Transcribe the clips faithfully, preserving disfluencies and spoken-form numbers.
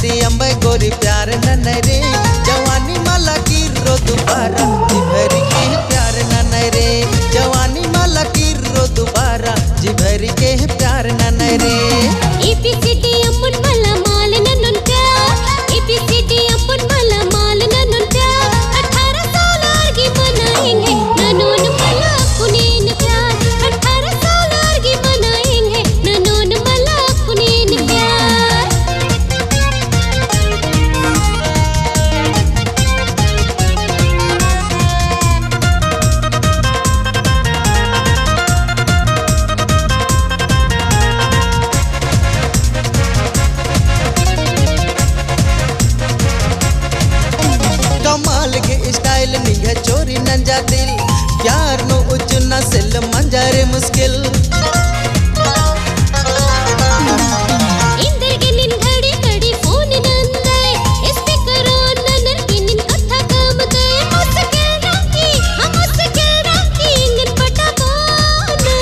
D Ambe गोरी प्यार न रे जवानी माला की रो दोबारा जी भरी के प्यार न रे जवानी माला की रो दोबारा जी भरी के प्यार न रे एबीसीडी अम्मुन मला माल नन्नुन प्यार एबीसीडी अम्मुन मला माल नन्नुन प्यार अठारह साल आगे मनाएंगे नन्नुन मला कुनीन प्यार अठारह साल आगे मनाएंगे नन्नुन मला कुनीन प्यार कमाल के स्टाइल निघे चोरी नंजा दिल प्यार नो उचना सिल मंजारे मुश्किल इंदर के निन घड़ी घड़ी फोन नंदे स्पीकर ऑन ननर के निन कथा काम दे मुश्किल राखी हम मुश्किल राखी इंगन पटा बोना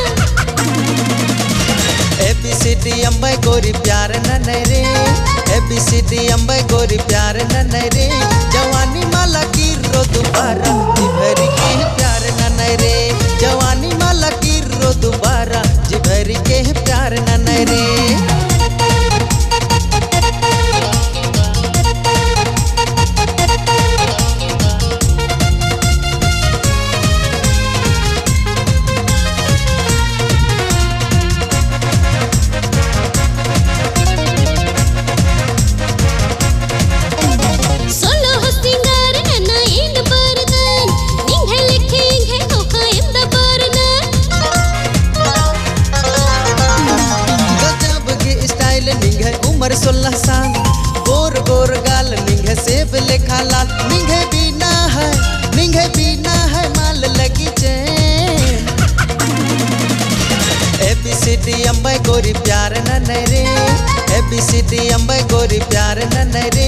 एबीसीडी अंबे गोरी प्यार न रे एबीसीडी अंबे गोरी प्यार न रे जवानी माला की रो दोबारा जी भरी के प्यार न रे जवानी माला की रो दोबारा जी भरी के प्यार न रे सोलो हस्तिंगार नन्ना इंद बरदन निंगे लिखेंगे होका इंद बरदन गजब के स्टाइल निंगे उम्र सोलह साल गोर गोर गाल निंगे सेब लेखा लाल निंगे बिना है निंगे बिना है माल लगी चैन एबीसीडी अंबे गोरी प्यार न रे एबीसीडी अंबे गोरी प्यार न रे